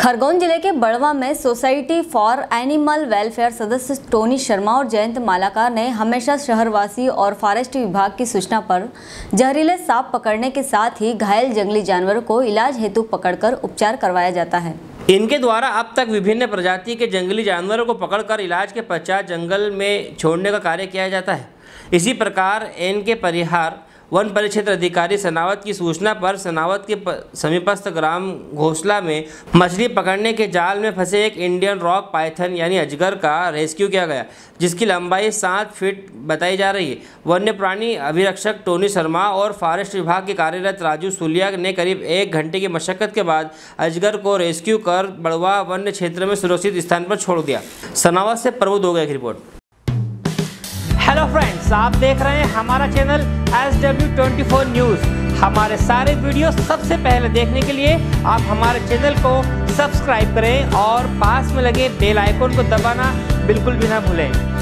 खरगोन जिले के बड़वा में सोसाइटी फॉर एनिमल वेलफेयर सदस्य टोनी शर्मा और जयंत मालाकार ने हमेशा शहरवासी और फॉरेस्ट विभाग की सूचना पर जहरीले सांप पकड़ने के साथ ही घायल जंगली जानवरों को इलाज हेतु पकड़कर उपचार करवाया जाता है। इनके द्वारा अब तक विभिन्न प्रजाति के जंगली जानवरों को पकड़कर इलाज के पश्चात जंगल में छोड़ने का कार्य किया जाता है। इसी प्रकार इनके परिहार वन परिक्षेत्र अधिकारी सनावत की सूचना पर सनावत के समीपस्थ ग्राम घोसला में मछली पकड़ने के जाल में फंसे एक इंडियन रॉक पाइथन यानी अजगर का रेस्क्यू किया गया, जिसकी लंबाई 7 फीट बताई जा रही है। वन्य प्राणी अभिरक्षक टोनी शर्मा और फॉरेस्ट विभाग के कार्यरत राजू सुलिया ने करीब 1 घंटे की मशक्कत के बाद अजगर को रेस्क्यू कर बड़वा वन्य क्षेत्र में सुरक्षित स्थान पर छोड़ दिया। सनावत से प्रभु दोगे एक रिपोर्ट। हेलो फ्रेंड्स, आप देख रहे हैं हमारा चैनल SW24 न्यूज़। हमारे सारे वीडियो सबसे पहले देखने के लिए आप हमारे चैनल को सब्सक्राइब करें और पास में लगे बेल आइकन को दबाना बिल्कुल भी ना भूलें।